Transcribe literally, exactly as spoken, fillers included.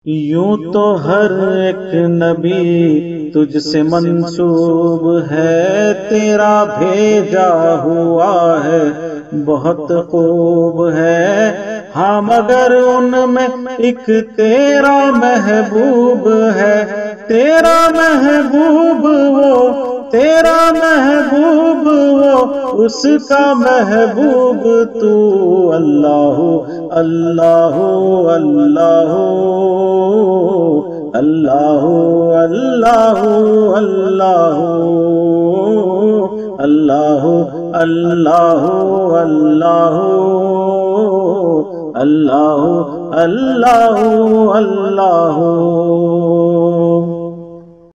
यूं तो हर एक नबी तुझसे मंसूब है, तेरा भेजा हुआ है बहुत खूब है। हाँ मगर उनमें एक तेरा महबूब है, तेरा महबूब वो, तेरा महबूब वो, उसका महबूब तू। अल्लाहु अल्लाहु अल्लाहु अल्लाहु अल्लाहु अल्लाहु अल्लाहु अल्लाहु अल्लाहु अल्लाहु अल्लाहु अल्लाहु।